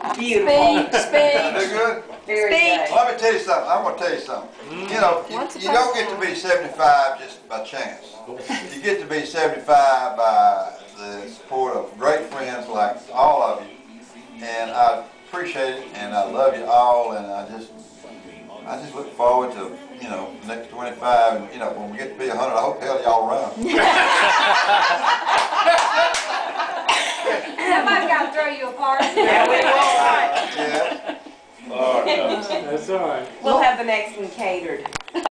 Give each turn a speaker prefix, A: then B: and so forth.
A: Beautiful.
B: They're good?
A: Very
C: Speech.
A: good.
B: Let me tell you something. I want to tell you something. You know, you don't get to be 75 just by chance. You get to be 75 by the support of great friends like all of you. And I appreciate it, and I love you all, and I just look forward to, you know, the next 25, and, you know, when we get to be 100, I hope hell y'all run.
D: Somebody's got to throw you a party.
A: Yeah, we will.
B: Yeah.
E: Oh, no.
F: That's all right.
A: We'll have the next one catered.